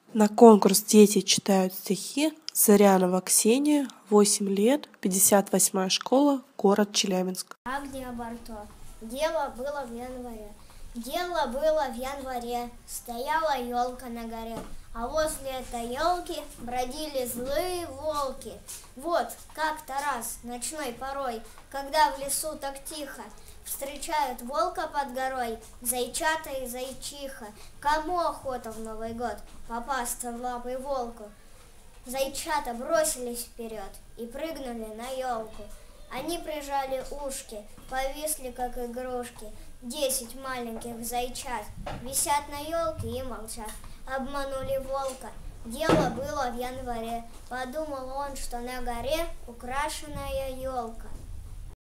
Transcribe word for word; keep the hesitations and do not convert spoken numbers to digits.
На конкурс «Дети читают стихи» Зырянова Ксения, восемь лет, пятьдесят восьмая школа, город Челябинск. Агния Барто. Дело было в январе. Дело было в январе. Стояла елка на горе, а возле этой елки бродили злые волки. Вот как-то раз ночной порой, когда в лесу так тихо, встречают волка под горой, зайчата и зайчиха. Кому охота в Новый год попасться в лапы волку? Зайчата бросились вперед и прыгнули на елку. Они прижали ушки, повисли как игрушки. Десять маленьких зайчат висят на елке и молчат. Обманули волка. Дело было в январе. Подумал он, что на горе украшенная елка.